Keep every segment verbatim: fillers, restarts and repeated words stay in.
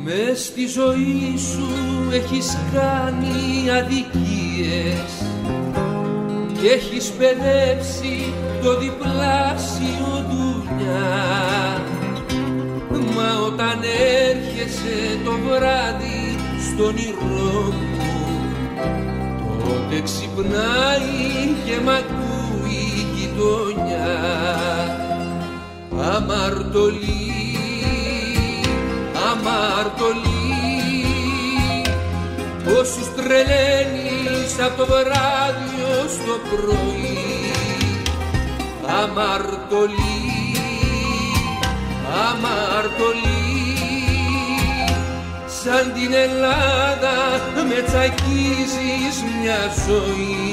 Μες στη ζωή σου έχεις κάνει αδικίες και έχεις παιδέψει το διπλάσιο δουλειά. Μα όταν έρχεσαι το βράδυ στον όνειρό μου, τότε ξυπνάει και μ' ακούει η γειτονιά. Αμαρτωλή, αμαρτωλή, όσους τρελαίνεις απ' το βράδυ ως το πρωί. Αμαρτωλή, αμαρτωλή, σαν την Ελλάδα με τσακίζεις μια ζωή.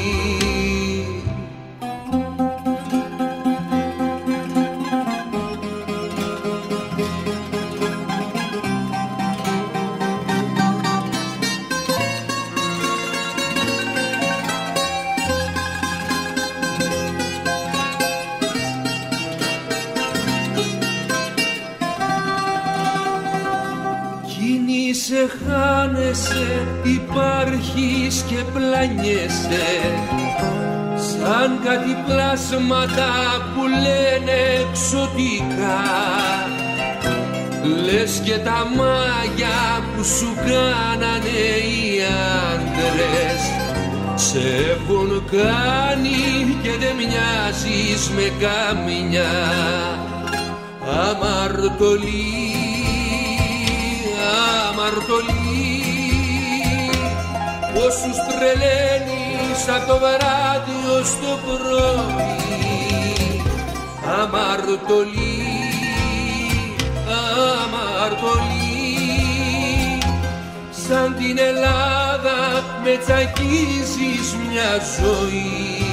Σε χάνεσαι, υπάρχεις και πλανιέσαι σαν κάτι πλάσματα που λένε εξωτικά. Λες και τα μάγια που σου κάνανε οι άντρες σε έχουν κάνει και δεν μοιάζεις με καμιά. Αμαρτωλή, αμαρτωλή, όσους τρελαίνεις απ' το βράδυ ως το πρωί. Αμαρτωλή, αμαρτωλή, σαν την Ελλάδα με τσακίζεις μια ζωή.